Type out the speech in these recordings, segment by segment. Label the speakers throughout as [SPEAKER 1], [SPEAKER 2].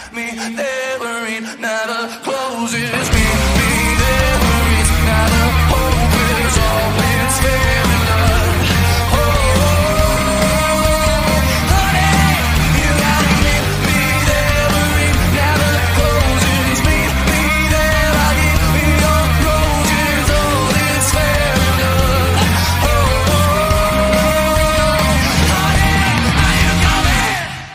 [SPEAKER 1] me never end, never closes. Me never ends, never hope is all it's fair in love. Oh, honey, you got me never end, never closes. Me never give me your roses, all it's fair in love. Oh, honey, are you coming?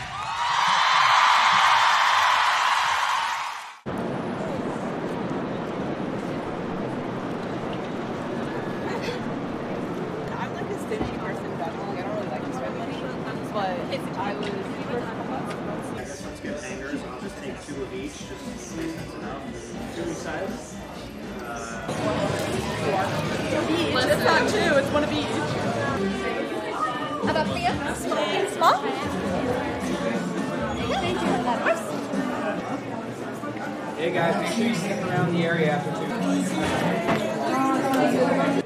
[SPEAKER 2] I'm like a stingy person in general. Like, I don't really like to spend money, but I was
[SPEAKER 3] Let's get hangers. I'll just take 2 of each. Just enough. 2 each side.
[SPEAKER 2] It's not 2, it's 1 of each.
[SPEAKER 4] How about for you? Small? Thank you. That works.
[SPEAKER 5] Hey guys, make sure you stick around the area after 2.